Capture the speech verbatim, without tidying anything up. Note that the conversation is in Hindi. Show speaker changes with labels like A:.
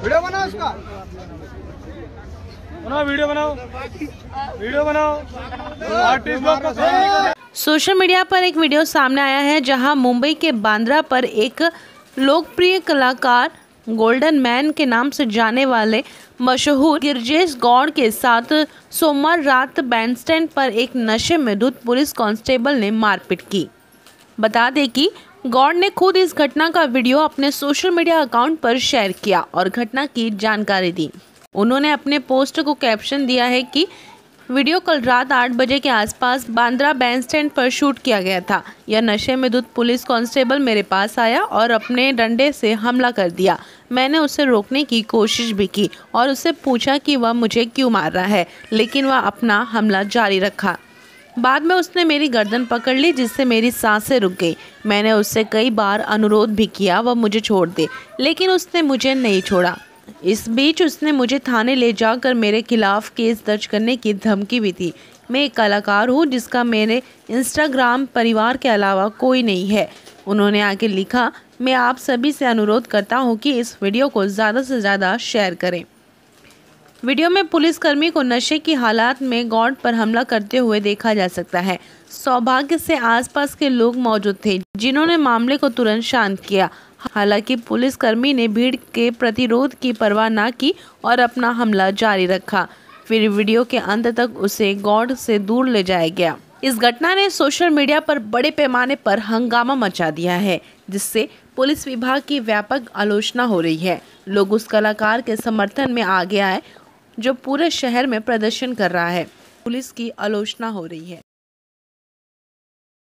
A: वीडियो बनाओ इसका, बनाओ वीडियो बनाओ, वीडियो बनाओ। आर्टिस्ट लोग का
B: सोशल मीडिया पर एक वीडियो सामने आया है जहां मुंबई के बांद्रा पर एक लोकप्रिय कलाकार गोल्डन मैन के नाम से जाने वाले मशहूर गिरजेश गौड़ के साथ सोमवार रात बैंडस्टैंड पर एक नशे में धुत पुलिस कांस्टेबल ने मारपीट की। बता दें कि गौड़ ने खुद इस घटना का वीडियो अपने सोशल मीडिया अकाउंट पर शेयर किया और घटना की जानकारी दी। उन्होंने अपने पोस्ट को कैप्शन दिया है कि वीडियो कल रात आठ बजे के आसपास बांद्रा बैंडस्टैंड पर शूट किया गया था। यह नशे में धुत पुलिस कांस्टेबल मेरे पास आया और अपने डंडे से हमला कर दिया। मैंने उसे रोकने की कोशिश भी की और उससे पूछा कि वह मुझे क्यों मार रहा है, लेकिन वह अपना हमला जारी रखा। बाद में उसने मेरी गर्दन पकड़ ली जिससे मेरी सांसें रुक गई। मैंने उससे कई बार अनुरोध भी किया वह मुझे छोड़ दे, लेकिन उसने मुझे नहीं छोड़ा। इस बीच उसने मुझे थाने ले जाकर मेरे खिलाफ केस दर्ज करने की धमकी भी दी। मैं एक कलाकार हूँ जिसका मेरे इंस्टाग्राम परिवार के अलावा कोई नहीं है। उन्होंने आगे लिखा, मैं आप सभी से अनुरोध करता हूँ कि इस वीडियो को ज़्यादा से ज़्यादा शेयर करें। वीडियो में पुलिसकर्मी को नशे की हालात में गौड़ पर हमला करते हुए देखा जा सकता है। सौभाग्य से आसपास के लोग मौजूद थे जिन्होंने मामले को तुरंत शांत किया। हालांकि पुलिसकर्मी ने भीड़ के प्रतिरोध की परवाह न की और अपना हमला जारी रखा। फिर वीडियो के अंत तक उसे गौड़ से दूर ले जाया गया। इस घटना ने सोशल मीडिया पर बड़े पैमाने पर हंगामा मचा दिया है, जिससे पुलिस विभाग की व्यापक आलोचना हो रही है। लोग उस कलाकार के समर्थन में आगे आए जो पूरे शहर में प्रदर्शन कर रहा है। पुलिस की आलोचना हो रही है।